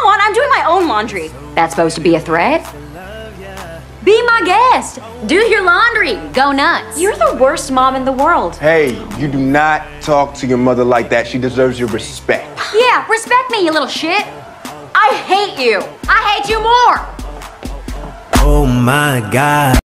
don't want. I'm doing my own laundry. That's supposed to be a threat? Be my guest. Do your laundry. Go nuts. You're the worst mom in the world. Hey, you do not talk to your mother like that. She deserves your respect. Yeah, respect me, you little shit. I hate you. I hate you more. Oh my God.